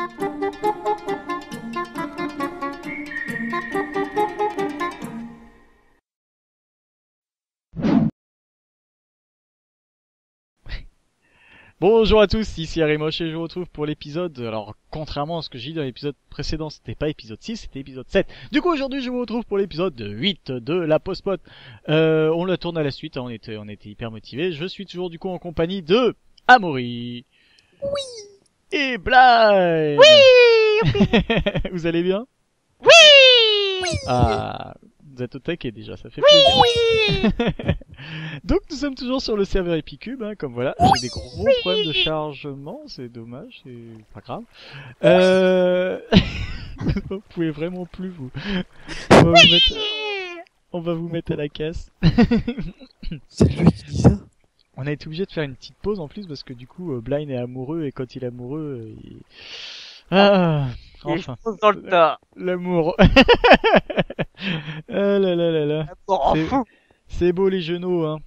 Bonjour à tous, ici Arimoche et je vous retrouve pour l'épisode, alors contrairement à ce que j'ai dit dans l'épisode précédent, c'était pas épisode 6, c'était épisode 7. Du coup aujourd'hui je vous retrouve pour l'épisode 8 de la post-pot. On la tourne à la suite, hein, on était hyper motivés. Je suis toujours du coup en compagnie de Amaury. Oui. Et Blythe. Oui. Vous allez bien? Oui. Ah, vous êtes au taquet déjà, ça fait plaisir. Oui. Donc nous sommes toujours sur le serveur Epicube, hein, comme voilà, j'ai des gros problèmes de chargement, c'est dommage, c'est pas grave. Vous pouvez vraiment plus vous. On va vous mettre à la casse. C'est lui qui dit ça. On a été obligé de faire une petite pause en plus parce que du coup Blind est amoureux et quand il est amoureux, ah, enfin. Dans le tas. L'amour. Ah là là là là. C'est beau les genoux, hein.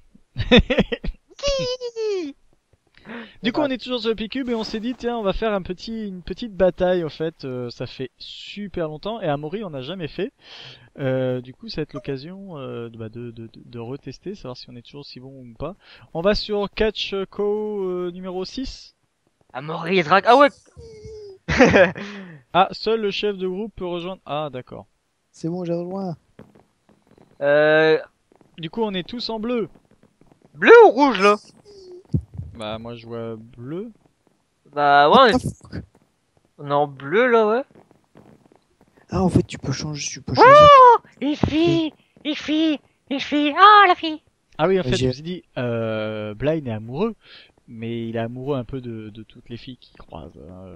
Du coup, on est toujours sur le P-Cube et on s'est dit, tiens, on va faire une petite bataille, en fait. Ça fait super longtemps et Amaury, on n'a jamais fait. Du coup, ça va être l'occasion de retester, savoir si on est toujours si bon ou pas. On va sur Catch Co numéro 6. Amaury et Drag. Ah ouais. Ah, seul le chef de groupe peut rejoindre. Ah, d'accord. C'est bon, j'ai rejoint. Du coup, on est tous en bleu. Bleu ou rouge là? Bah, moi je vois bleu. Bah ouais, on est en bleu là, ouais. Ah, en fait, tu peux changer, Oh, une fille, une fille, une fille. Ah, la fille. Ah oui, en fait, je J'ai- me suis dit, Blind est amoureux, mais il est amoureux un peu de toutes les filles qu'il croise. Hein.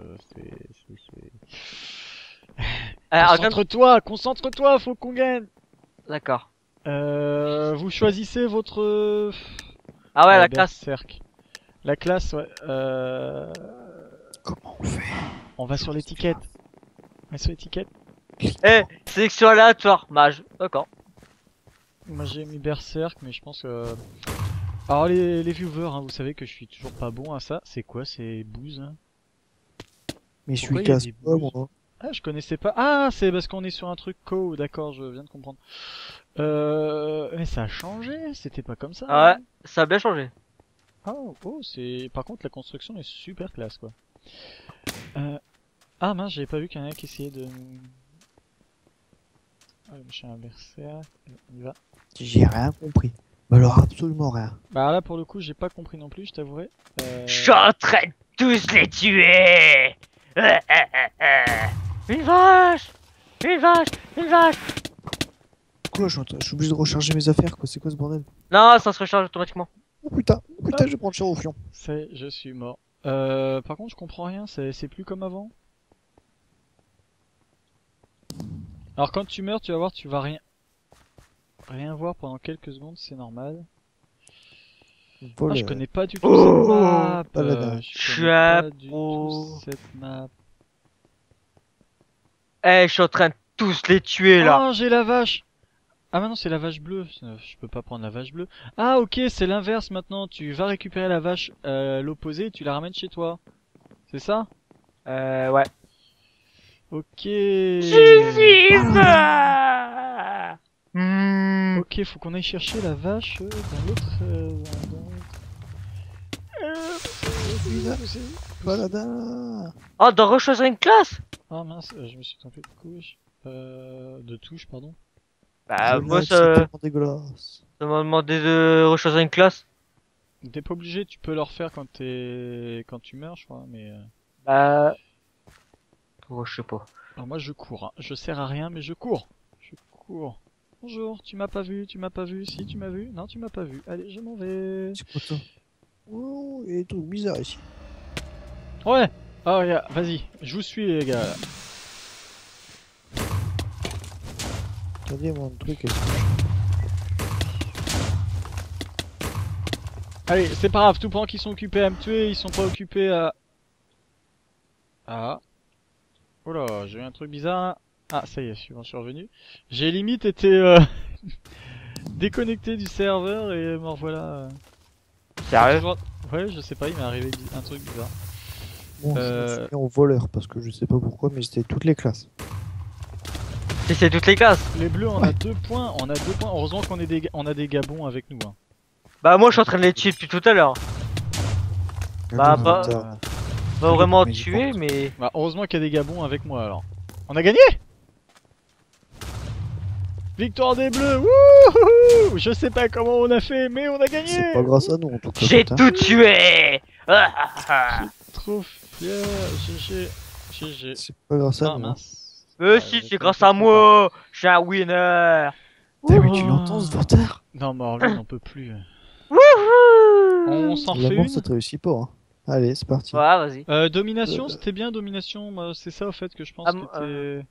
Concentre-toi, faut qu'on gagne. D'accord. Vous choisissez votre... Ah ouais, la classe. Berserk. La classe, ouais. Comment on fait? On va sur l'étiquette. On va sur l'étiquette. Eh, sélection aléatoire, mage. D'accord. Moi j'ai mis Berserk, mais je pense que... Alors les viewers, hein, vous savez que je suis toujours pas bon à ça. C'est quoi ces bouses hein? Mais je Pourquoi suis il y a casse des pas, bouses moi. Ah, je connaissais pas. Ah, c'est parce qu'on est sur un truc co. D'accord, je viens de comprendre. Mais ça a changé. C'était pas comme ça. Ah ouais, hein. ça a bien changé. Oh, c'est. Par contre, la construction est super classe, quoi. Ah mince, j'avais pas vu qu'il y en a qui essayait de. Ah, je suis un berserk. On y va. J'ai rien compris. Mais alors, absolument rien. Bah là, pour le coup, j'ai pas compris non plus, je t'avouerai. Je suis en train de tous les tuer. Une vache, une vache, une vache. Quoi, je suis obligé de recharger mes affaires, quoi. C'est quoi ce bordel? Non, ça se recharge automatiquement. Oh putain, je vais prendre cher au fion. C'est, je suis mort. Par contre, je comprends rien, c'est plus comme avant. Alors quand tu meurs, tu vas voir, tu vas rien voir pendant quelques secondes, c'est normal. Ah, je connais pas du tout cette map. Je connais pas du tout cette map. Eh, je suis en train de tous les tuer là. Oh, j'ai la vache. Ah maintenant c'est la vache bleue. Je peux pas prendre la vache bleue. Ah ok, c'est l'inverse maintenant. Tu vas récupérer la vache l'opposée et tu la ramènes chez toi. C'est ça? Ouais. Ok. Ok, faut qu'on aille chercher la vache dans l'autre. Balada. Oh, d'en rechoisir une classe? Ah mince, je me suis trompé de couche. De touche, pardon. Bah, moi, C'est ça tellement dégueulasse. m'a demandé de rechoisir une classe. T'es pas obligé, tu peux le refaire quand tu meurs, je crois, mais. Bah. Oh, je sais pas. Alors moi je cours, hein. Je sers à rien, mais je cours. Je cours. Bonjour, tu m'as pas vu, si tu m'as vu, non tu m'as pas vu. Allez, je m'en vais. C'est quoi ça? Oh, il y a des trucs bizarres ici. Ouais. Oh regarde, vas-y, je vous suis les gars. Regardez mon truc. Allez, c'est pas grave, tout pendant qu'ils sont occupés à me tuer, ils sont pas occupés à... Ah. Oh là, j'ai eu un truc bizarre là. Ah, ça y est, je suis revenu. J'ai limite été déconnecté du serveur et me revoilà. Sérieux? Ouais, je sais pas, il m'est arrivé un truc bizarre. Bon, je me suis mis en voleur parce que je sais pas pourquoi, mais c'était toutes les classes. Si c'est toutes les classes. Les bleus, on a Ouais. 2 points. On a 2 points. Heureusement qu'on est on a des gabons avec nous. Hein. Bah moi je suis en train de les tuer depuis tout à l'heure. Bah, Attends, bah. attends. Pas Tous les vraiment premiers tuer portes. mais... Bah, heureusement qu'il y a des gabons avec moi alors. On a gagné! Victoire des bleus! Wouhou! Je sais pas comment on a fait, mais on a gagné! C'est pas grâce à nous en tout cas. J'ai putain. tout tué. Trop fier. GG. GG. C'est pas grâce à Ah nous. Hein. mince. Mais Ouais, si je c'est grâce à comprends moi. Je suis un winner. Putain, mais tu l'entends ce venteur? pas. Non, mais lui, il n'en peut plus. Wouhou. On s'en La refait mort, une? ça te réussit pas. Hein. Allez, c'est parti. Ouais, vas-y. Domination, Euh. c'était bien, domination. Moi, c'est ça, au fait, que je pense Ah, que était.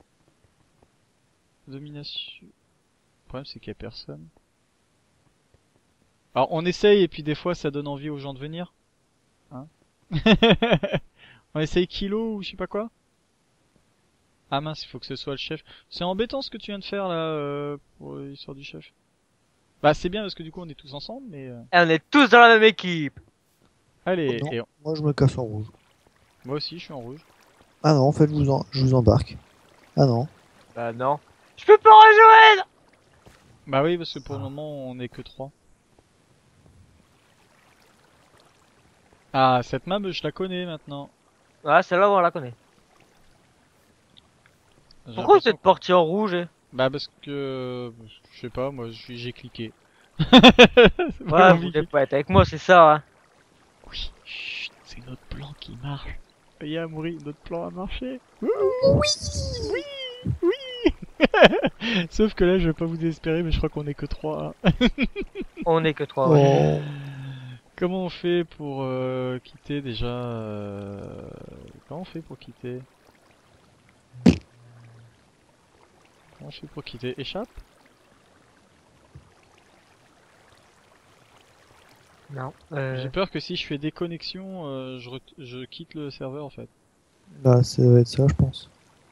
Domination. Le problème, c'est qu'il y a personne. Alors, on essaye, et puis des fois, ça donne envie aux gens de venir. Hein? On essaye kilo ou je sais pas quoi. Ah mince, il faut que ce soit le chef. C'est embêtant ce que tu viens de faire là pour l'histoire du chef. Bah c'est bien parce que du coup on est tous ensemble mais Et on est tous dans la même équipe. allez Oh non. et Moi, je me casse en rouge. moi aussi je suis en rouge. Ah non, en fait, je vous embarque. Ah non. Bah non. Je peux pas rejoindre. Bah oui parce que pour le moment on est que 3. Ah cette map je la connais maintenant. Ouais, celle-là on la connaît. J'ai Pourquoi vous l'impression êtes parti en rouge Bah parce que je sais pas moi j'ai cliqué. C'est Ouais, pas vous compliqué. voulez pas être avec moi, c'est ça, hein. Oui, chut, c'est notre plan qui marche. Ça y est, Amaury, notre plan a marché. Oui, oui. Sauf que là, je vais pas vous désespérer, mais je crois qu'on est que 3. On est que trois, ouais. Oh. Comment on fait pour quitter déjà Comment on fait pour quitter Comment on fait pour quitter Échappe Non. J'ai peur que si je fais déconnexion, je quitte le serveur en fait. Bah, ça va être ça, je pense.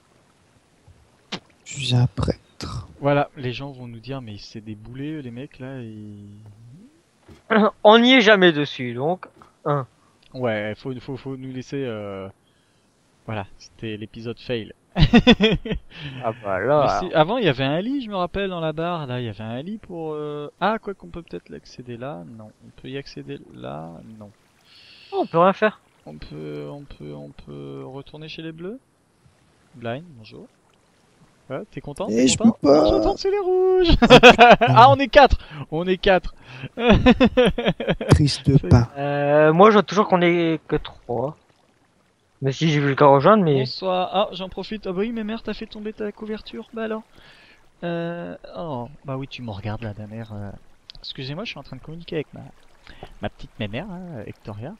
Je suis un prêtre. Voilà, les gens vont nous dire, mais c'est des boulets, les mecs là, ils... On n'y est jamais dessus, donc. Ouais, faut nous laisser. Voilà, c'était l'épisode fail. Ah bah Mais là. avant, il y avait un lit, je me rappelle, dans la barre. Là, il y avait un lit pour. Ah, quoi qu'on peut peut-être l'accéder là. Non, on peut y accéder là. Non. On peut rien faire. On peut retourner chez les bleus. Blind, bonjour. Ouais, t'es content? Eh, T'es je content? peux pas. Non, je retourne chez les rouges. Ah, on est 4. On est 4. Triste pain. Moi, je vois toujours qu'on est que trois. Mais si j'ai vu le cas rejoindre, mais. Bonsoir. Ah, j'en profite. Ah bah oui, mais mère, t'as fait tomber ta couverture. Bah alors. Oh, bah oui, tu me regardes là, ta mère. Excusez-moi, je suis en train de communiquer avec ma petite mémère, hein, Hectoria.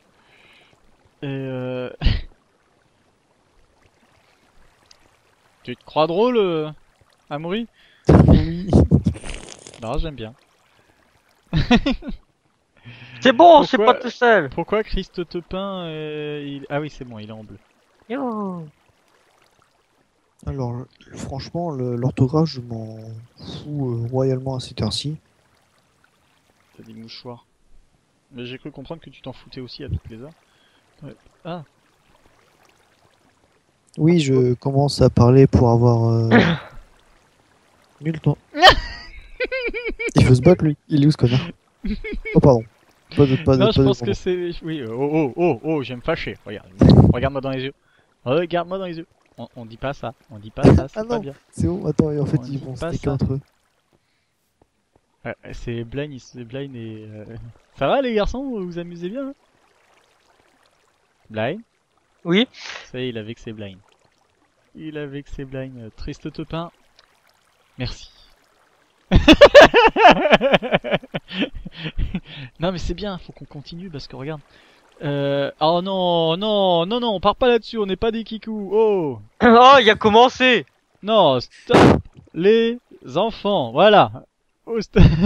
Et tu te crois drôle, Amaury? Oui. Non, j'aime bien. C'est bon, c'est Pourquoi- pas tout seul. Pourquoi Christ te peint Ah oui, c'est bon, il est en bleu. Yo. Alors, franchement, l'orthographe, je m'en fous royalement à cette heure-ci. T'as dit mouchoir. Mais j'ai cru comprendre que tu t'en foutais aussi à toutes les heures. Ouais. Ah, Oui, je commence à parler pour avoir nul temps. Il veut se battre, lui. Il est où, ce connard? Oh, pardon. Pas non, de je pense pardon. que c'est... Oui, oh, je vais me fâcher. Regarde, regarde-moi dans les yeux. Regarde-moi dans les yeux. On dit pas ça, c'est Ah pas non. bien. C'est bon, attends, et en fait, On ils dit vont se pas niquer ça. entre eux. C'est Blaine, Blaine et... Ça va les garçons, vous vous amusez bien hein? Blaine? Oui. Ça y est, il a vexé Blaine. Il a vexé Blaine. Triste topin. Merci. Non mais c'est bien, faut qu'on continue parce que regarde. Oh non, non, non, non, on part pas là-dessus, on n'est pas des kikous. Oh! Oh, il a commencé. Non, stop les enfants, voilà. Oh,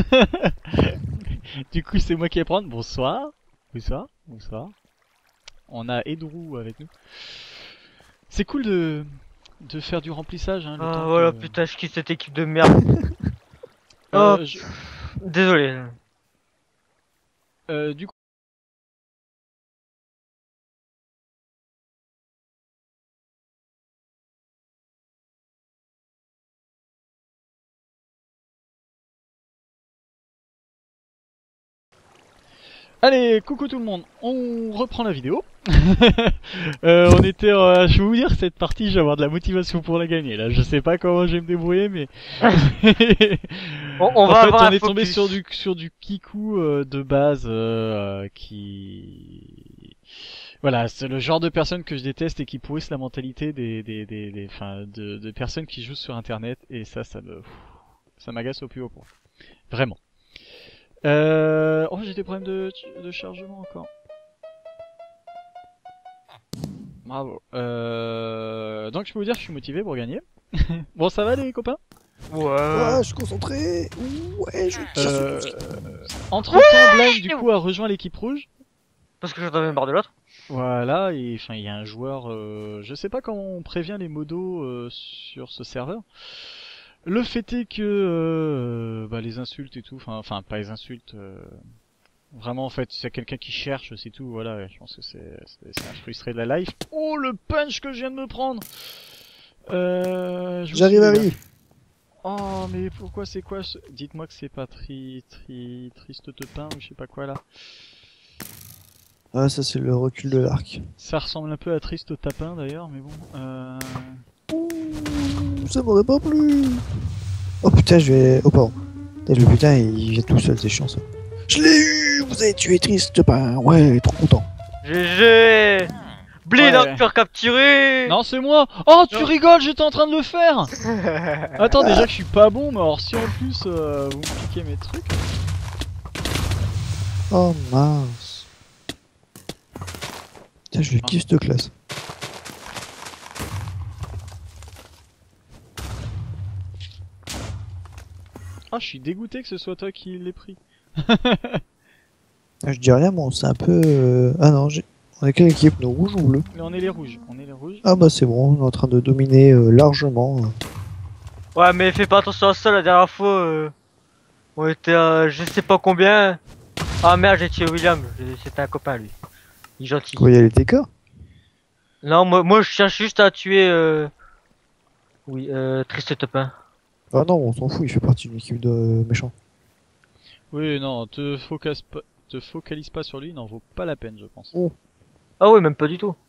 du coup, c'est moi qui vais prendre. Bonsoir. Bonsoir. Bonsoir. On a Edrou avec nous. C'est cool de faire du remplissage. Hein, le Ah temps voilà, que- putain, je quitte cette équipe de merde. Oh, je- désolé. du coup, Allez, coucou tout le monde, on reprend la vidéo. On était, je vais vous dire, cette partie, je vais avoir de la motivation pour la gagner. Là, je sais pas comment je vais me débrouiller, mais On en va fait, avoir on un est tombé focus. sur du kikou de base qui, voilà, c'est le genre de personne que je déteste et qui pourrissent la mentalité enfin, de personnes qui jouent sur Internet. Et ça m'agace au plus haut point. Vraiment. Oh, j'ai des problèmes de chargement encore. Bravo. Donc je peux vous dire que je suis motivé pour gagner. Bon, ça va les copains? Ouais. Ah, je suis concentré. Ouais, je tire euh... sur Entre temps, Blind du coup a rejoint l'équipe rouge. Parce que j'en avais marre de l'autre. Voilà, et enfin il y a un joueur, je sais pas comment on prévient les modos sur ce serveur. Le fait est que bah, les insultes et tout, enfin pas les insultes, vraiment en fait c'est quelqu'un qui cherche, c'est tout. Voilà, je pense que c'est un frustré de la life. Oh le punch que je viens de me prendre. Je vous J'arrive, suis, les gars. Harry. Oh mais pourquoi c'est quoi Dites-moi que c'est pas triste tepin ou je sais pas quoi là. Ah, ça, c'est le recul de l'arc. Ça ressemble un peu à triste tapin d'ailleurs, mais bon. Ouh, ça m'aurait pas plu. Oh putain, je vais. Oh, pardon. Putain, le putain, il vient tout seul, c'est chiant ça. Je l'ai eu. Vous avez tué triste pain. Ouais, trop content. GG. Bleed Ouais. encore capturé. Non, c'est moi. Oh, tu Non. rigoles, j'étais en train de le faire. Attends, déjà que je suis pas bon, mais alors si en plus vous me piquez mes trucs. Oh mince. Putain, je kiffe cette classe. Ah, je suis dégoûté que ce soit toi qui l'ait pris. Ah, je dis rien, bon, c'est un peu. Ah non, on est quelle équipe, nous, rouge ou bleu? Mais on est les rouges, Ah bah c'est bon, on est en train de dominer largement. Ouais, mais fais pas attention à ça. La dernière fois, on était à je sais pas combien. Ah merde, j'ai tué William. C'était un copain lui. Il est gentil. Quoi, il y a les TK? Non, moi je cherche juste à tuer. Oui, Triste Topin. Ah non, on s'en fout, il fait partie d'une équipe de méchants. Oui, non, te focalise pas sur lui, n'en vaut pas la peine, je pense. Ah ouais, même pas du tout.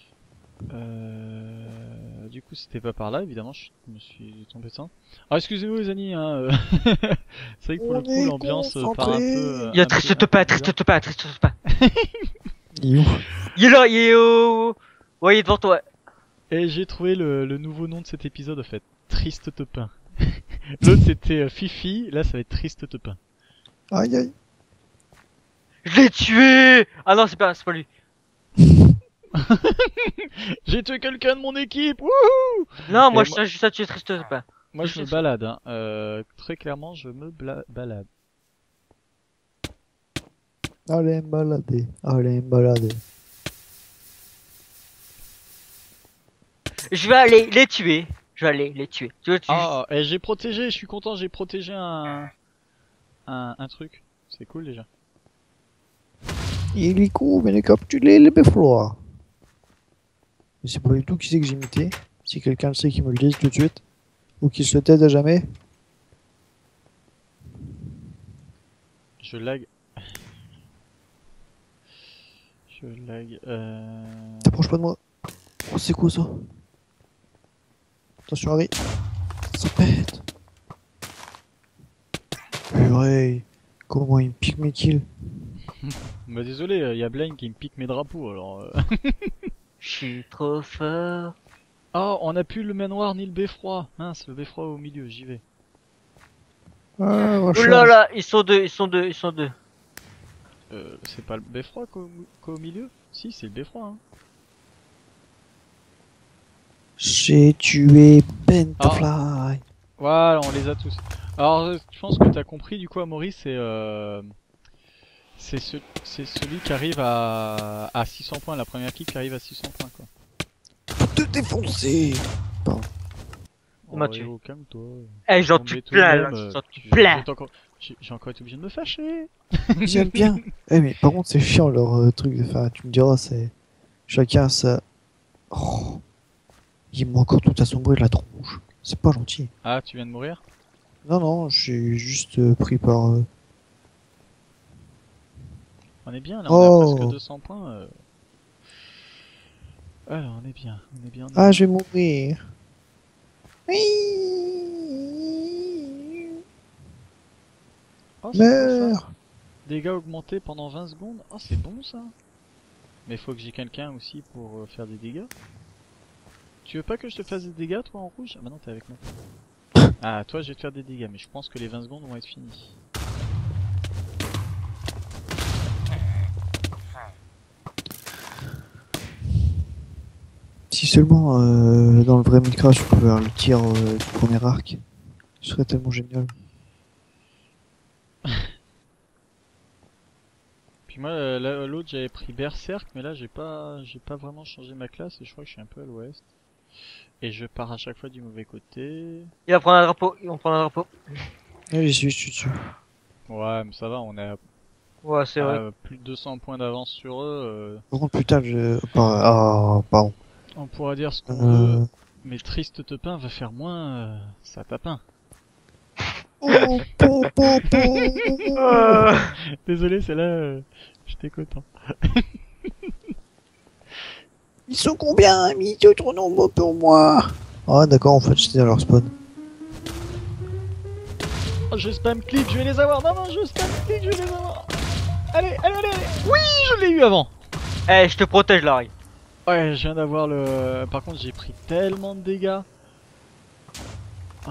Du coup, c'était pas par là, évidemment, je me suis tombé dedans. Alors, excusez-nous les amis, hein. C'est vrai que pour le On coup, est l'ambiance part un concentré. peu. Il y a un peu- Triste un peu Topin, bizarre. Triste Topin, Triste Topin. Il est où? Il est là, il est au. Ouais, il est devant toi. Et j'ai trouvé le nouveau nom de cet épisode en fait. Triste Topin. L'autre c'était Fifi, là ça va être Triste Topin. Aïe aïe. Je l'ai tué. Ah non, c'est pas lui. J'ai tué quelqu'un de mon équipe. Wouhou. Non, moi Et je cherche juste à tuer Triste Topin. Moi Je je me sais. balade, hein. Très clairement je me balade. Allez me balader, allez me balader. Je vais aller les tuer. Je vais aller les tuer. Tu veux tuer? Ah, et j'ai protégé, je suis content, j'ai protégé un truc. C'est cool déjà. Il est cool, mais les capturés, les befflois. Je sais pas du tout qui c'est que j'ai imité. Si quelqu'un le sait, qu'il me le dise tout de suite. Ou qu'il se taise à jamais. Je lag. T'approches pas de moi. Oh, c'est quoi ça? Attention, Harry. Ça pète. Purée. Comment il me pique mes kills? Bah désolé, y a Blaine qui me pique mes drapeaux alors. Je suis trop fort. Oh, on a plus le manoir ni le beffroi. Mince, le beffroi au milieu, j'y vais. Ah, Oh là là, ils sont deux. C'est pas le beffroi qu'au milieu? Si, c'est le beffroi. Hein. J'ai tué Pentafly. Voilà, on les a tous. Alors, je pense que t'as compris, du coup, Amaury, c'est celui qui arrive à 600 points, la première kick qui arrive à 600 points, quoi. Faut te défoncer. Pardon. Il m'a tué. Oh, calme-toi. Eh, j'en Non, tue mais tout plein de là. même, J'en tue plein. J'ai encore été obligé de me fâcher. J'aime bien. Eh mais par contre c'est chiant leur truc. Enfin tu me diras c'est chacun ça. Oh. Il m'a encore tout assombri la tronche. C'est pas gentil. Ah, tu viens de mourir? Non non j'ai juste pris par. On est bien là, on Oh. a presque 200 points. Alors on est bien, on est bien. Ah, je vais mourir. Oui. Oh, c'est cool ça. Meurs. Dégâts augmentés pendant 20 secondes. Oh, c'est bon ça. Mais faut que j'ai quelqu'un aussi pour faire des dégâts. Tu veux pas que je te fasse des dégâts toi en rouge? Ah bah non, t'es avec moi. Ah, toi je vais te faire des dégâts, mais je pense que les 20 secondes vont être finies. Si seulement dans le vrai Minecraft, je pouvais avoir le tir du premier arc. Ce serait tellement génial. Puis moi, l'autre j'avais pris Berserk, mais là j'ai pas vraiment changé ma classe et je crois que je suis un peu à l'ouest. Et je pars à chaque fois du mauvais côté. Il va prendre un drapeau, ils vont prendre un drapeau. Allez, je suis dessus. Ouais, mais ça va, on est Ouais, c'est vrai. à plus de 200 points d'avance sur eux. Par contre, putain, Ah, pardon. On pourra dire ce qu'on veut, Euh... mais Triste Tepin va faire moins ça tapin. Oh, po, po, po. Désolé, c'est là, j'étais content. Ils sont combien? Mais ils sont trop nombreux pour moi. Ah, d'accord, en fait, j'étais dans leur spawn. Oh, je spam clic, je vais les avoir. Non, non, je spam clic, je vais les avoir. Allez, allez, allez, allez. Oui, je l'ai eu avant. Eh, je te protège, Larry. Ouais, je viens d'avoir le... Par contre, j'ai pris tellement de dégâts. Oh.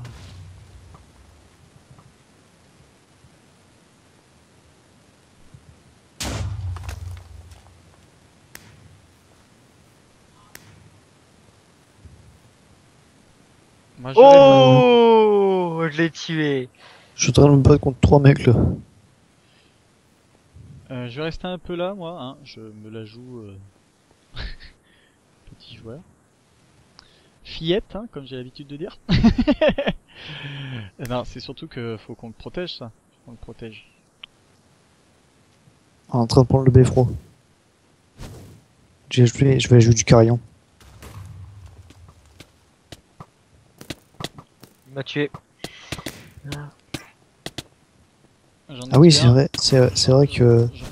Moi, je vais... Oh, je l'ai tué. Je suis en train de me battre contre 3 mecs là. Je vais rester un peu là, moi. Hein. Je me la joue... petit joueur. Fillette, hein, comme j'ai l'habitude de dire. Non, c'est surtout que faut qu'on le protège, ça. Faut qu'on le protège. En train de prendre le beffroi. Je vais jouer du carillon. Il m'a tué. J'en ai Ah oui, tué c'est un. vrai, c'est vrai que J'en-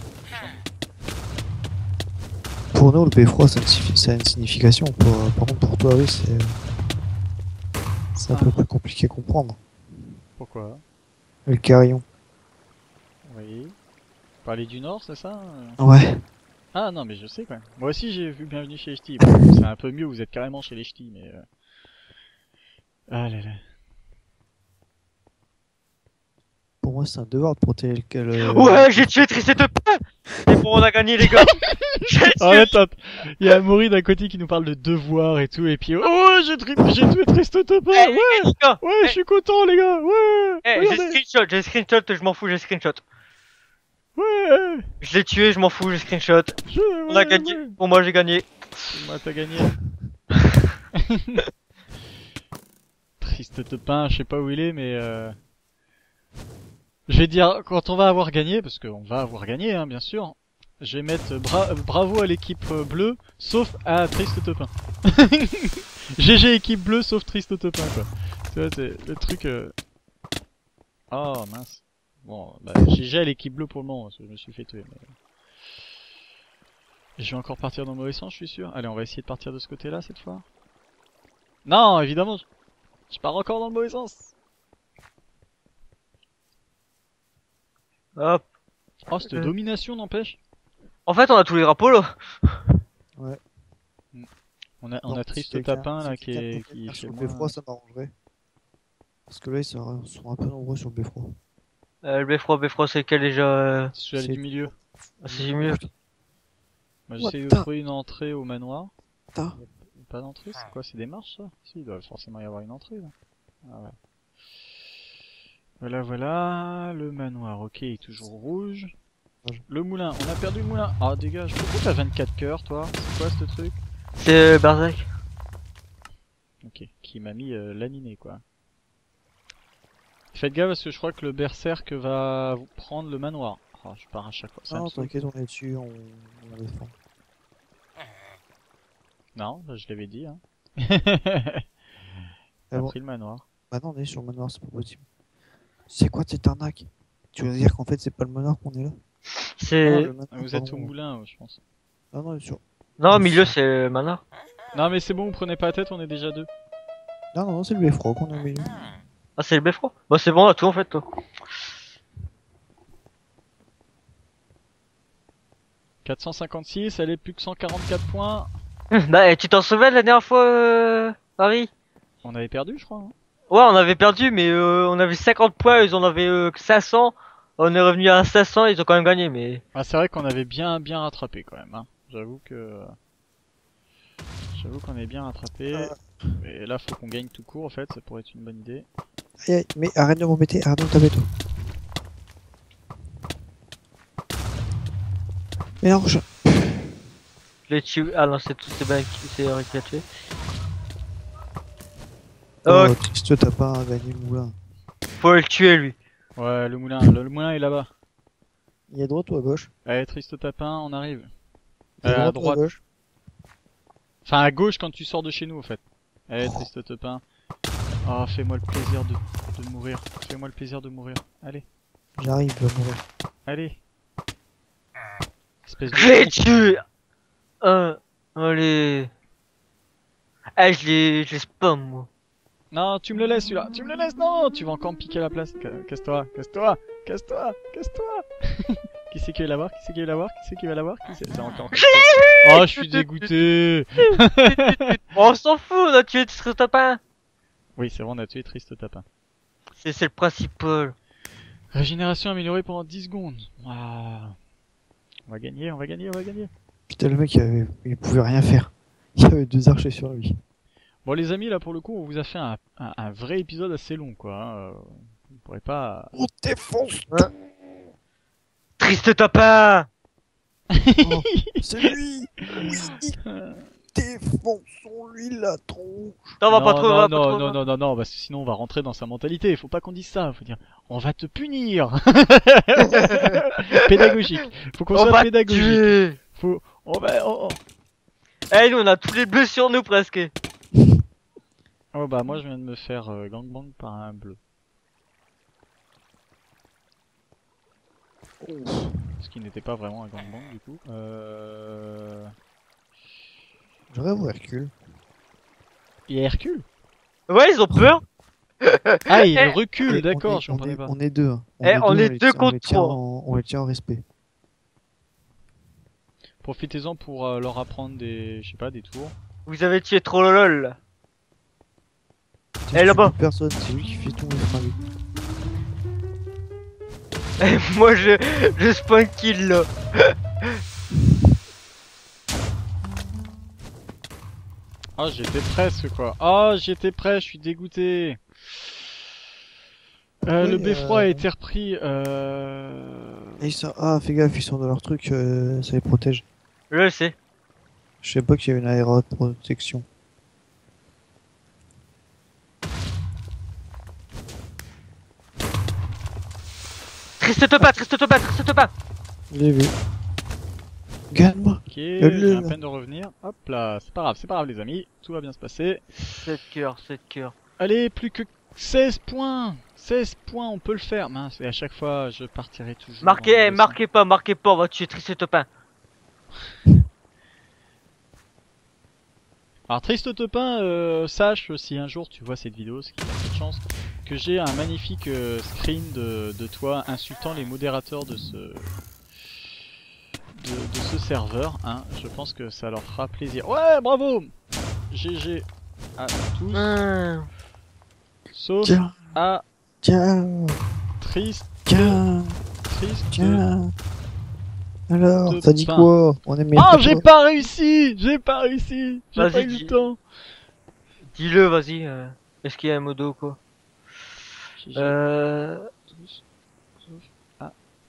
pour nous, le beffroi, ça a une signification. Par contre, pour toi, oui, c'est un peu plus compliqué à comprendre. Pourquoi? Le carillon. Oui. Parler du Nord, c'est ça? Ouais. Ah non, mais je sais quand même. Moi aussi j'ai vu Bienvenue chez les Ch'tis. Bon, c'est un peu mieux, vous êtes carrément chez les Ch'tis, mais... Ah là là. Pour moi, c'est un devoir de protéger le... Ouais, j'ai tué Triste Tepin. C'est bon, on a gagné, les gars. J'ai Oh tué. attends, il y a Amaury d'un côté qui nous parle de devoir et tout, et puis... Oh, j'ai tué Triste Tepin. Eh, Ouais, les gars. ouais, je suis content les gars. Ouais, Eh, regardez. j'ai screenshot, je m'en fous, j'ai screenshot. Ouais, Je l'ai tué, je m'en fous, j'ai screenshot. On a ouais, gagné. ouais. Pour moi, j'ai gagné. Moi t'as gagné. Triste Tepin, je sais pas où il est, mais... Je vais dire, quand on va avoir gagné, parce qu'on va avoir gagné, hein, bien sûr, je vais mettre bravo à l'équipe bleue, sauf à Triste Tepin. GG équipe bleue, sauf Triste Tepin, quoi. Tu vois, c'est le truc... Oh, mince. Bon, bah, GG à l'équipe bleue pour le moment, parce que je me suis fait tuer. Mais... Je vais encore partir dans le mauvais sens, je suis sûr. Allez, on va essayer de partir de ce côté-là, cette fois. Non, évidemment, je pars encore dans le mauvais sens. Hop. Oh, cette domination n'empêche. En fait, on a tous les drapeaux, là. On a Donc, Triste si quelqu'un- Tapin là si quelqu'un peut qui venir fait sur le moins... beffroi, ça m'arrangerait. Parce que là, ils sont un peu nombreux sur le beffroi. Le beffroi, c'est quel déjà Celui Ah, du milieu. c'est mieux. Moi What j'essaie de the- trouver une entrée au manoir. Putain. Pas d'entrée, c'est quoi? C'est des marches ça? Si, il doit forcément y avoir une entrée là. Ah ouais. Voilà, voilà, le manoir, ok, il est toujours rouge. Le moulin, on a perdu le moulin. Ah dégage, pourquoi t'as 24 cœurs toi? C'est quoi ce truc? C'est Berserk. Ok, qui m'a mis laminé quoi. Faites gaffe parce que je crois que le berserk va vous prendre le manoir. Oh, je pars à chaque fois. Ça Non, me saoule. t'inquiète, on est dessus, on défend. Non, bah, je l'avais dit. Hein. Ah a bon. pris le manoir. Bah non, on est sur le manoir, c'est pas possible. C'est quoi cette arnaque? Tu veux dire qu'en fait, c'est pas le manoir qu'on est là? C'est... le matin, Vous êtes au pardon. moulin, je pense. Ah non, sur... Non, au milieu, c'est le Manor. Non, mais c'est bon, vous prenez pas la tête, on est déjà deux. Non, non, c'est le beffroi qu'on a au milieu. Ah, c'est le beffroi. Bah, c'est bon, là, tout en fait, toi. 456, allez, plus que 144 points. Bah, et tu t'en souviens de la dernière fois, Harry? On avait perdu, je crois. Hein. Ouais, on avait perdu, mais on avait 50 points, ils en avaient que 500. On est revenu à 500, ils ont quand même gagné, mais... Ah, c'est vrai qu'on avait bien rattrapé quand même. Hein. J'avoue qu'on est bien rattrapé. Et là, faut qu'on gagne tout court, en fait, ça pourrait être une bonne idée. Aïe, aïe, mais arrête de m'embêter, arrête de me taper, toi. Mais non, je... Je l'ai tué. Ah non, c'est tout, c'est bien qui c'est Harry qui l'a tué. Oh, Oh, triste, t'as pas gagné le moulin. faut le tuer, lui. Ouais, le moulin est là-bas. Il est à droite ou à gauche? Allez, triste tapin, on arrive. Il est À à droite ou à droite. gauche? Enfin, à gauche quand tu sors de chez nous, en fait. Allez, triste tapin. Oh, fais-moi le plaisir de mourir. Fais-moi le plaisir de mourir. Allez, J'arrive, je vais mourir. allez. Espèce Je l'ai de... tué. Allez. Eh, je l'ai spam, moi. Non, tu me le laisses celui-là. Tu me le laisses, non. Tu vas encore me piquer la place. Casse-toi, casse-toi, casse-toi, casse-toi. Qui c'est qui va l'avoir? Qui c'est qui va l'avoir? Qui c'est qui va l'avoir? Qui c'est encore? Oh, je suis dégoûté. On s'en fout, on a tué ce tapin. Oui, c'est vrai, on a tué triste tapin. C'est le principal. Régénération améliorée pendant 10 secondes. Ah. On va gagner, on va gagner, on va gagner. Putain, le mec, il pouvait rien faire. Il y avait 2 archers sur lui. Bon les amis, là pour le coup, on vous a fait un vrai épisode assez long quoi. Hein. Vous pourrez pas... On défonce Triste tapin. tout. C'est lui. Oui, défonçons-lui la tronche. Non, on va non, pas trop, on non, va pas non, trop. non, non, non, non, parce que sinon on va rentrer dans sa mentalité. Il faut pas qu'on dise ça. Faut dire, on va te punir. Pédagogique. Faut qu'on On soit va pédagogique. tuer. Faut, on va, Eh, nous, on a tous les bleus sur nous, presque. Oh bah moi je viens de me faire gangbang par un bleu. Ce qui n'était pas vraiment un gangbang du coup. J'aurais vu Hercule. Il y a Hercule. Ouais, ils ont peur. Ah il Eh, recule, Et d'accord, on je est, comprenais pas. on est deux. Hein. On est les deux tient- contre les tient trois. on les tient en respect. Profitez-en pour leur apprendre des, je sais pas, des tours. Vous avez tué trop lol. Tu Eh, là-bas. tues personne, c'est lui qui fait tout le travail. Eh, moi, je spawn kill, là. Ah j'étais presque quoi. Ah j'étais prêt, je suis dégoûté. Oui, Le beffroi a été repris. Et ça... Ah, fais gaffe, ils sont dans leur truc, ça les protège. Je le sais. Je sais pas qu'il y a une aéroprotection. Triste tapin, triste tapin, triste tapin. Je l'ai vu. Gagne-moi. Ok, le- j'ai à peine de revenir. Hop là, c'est pas grave les amis, tout va bien se passer. 7 cœurs, 7 cœurs. Allez, plus que 16 points. 16 points, on peut le faire. Mince, et à chaque fois, je partirai toujours. Marquez, dans le marquez pas, on va tuer triste tapin. Alors Triste Topin, sache si un jour tu vois cette vidéo, ce qui a peu de chance, que j'ai un magnifique screen de toi insultant les modérateurs de ce serveur. Hein. Je pense que ça leur fera plaisir. Ouais, bravo. GG à tous, sauf Tiens, à tiens, Triste. tiens, tiens. Alors, t'as dit pain. quoi? On est meilleur Oh, que j'ai toi. pas réussi. J'ai pas réussi. J'ai Vas-y, pas eu dis. le temps. Dis-le, vas-y. Est-ce qu'il y a un modo ou quoi? GG tous, sauf à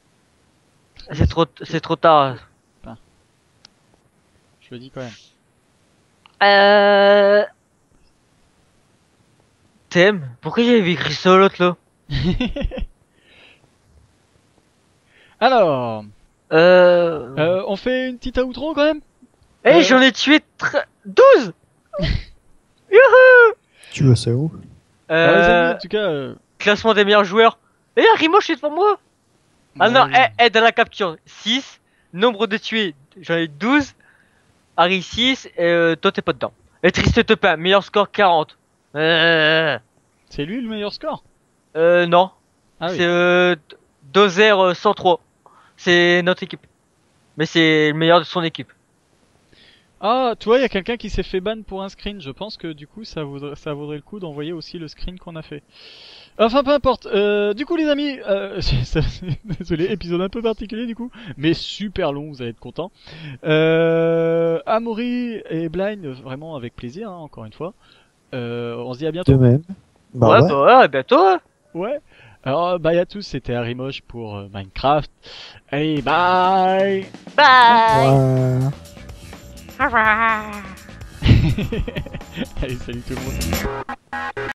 C'est trop tard. Je le dis quand même. Thème? Pourquoi il y avait écrit ça l'autre là? Alors, on fait une petite outro quand même. Eh, j'en ai tué 12! Tu vois ça où? Alors, les amis, en tout cas, Classement des meilleurs joueurs. Eh, Rimoche est devant moi! Ah non, Ouais. aide à la capture 6. Nombre de tués, j'en ai 12. Harry 6. Et toi t'es pas dedans. Et Triste Tepin, meilleur score 40. C'est lui le meilleur score? Non. Ah C'est oui. Dozer 103. C'est notre équipe. Mais c'est le meilleur de son équipe. Ah, tu vois, il y a quelqu'un qui s'est fait ban pour un screen. Je pense que du coup, ça vaudrait le coup d'envoyer aussi le screen qu'on a fait. Enfin, peu importe. Du coup, les amis, désolé, épisode un peu particulier du coup, mais super long, vous allez être contents. Amaury et Blind, vraiment avec plaisir, hein, encore une fois. On se dit à De bientôt. même. Bah Ouais, ouais. bah ouais, à bientôt. Hein. Ouais. Alors, bye à tous, c'était Harry Moche pour Minecraft. Allez, bye. Bye. Ouais. Au revoir. Allez, salut tout le monde.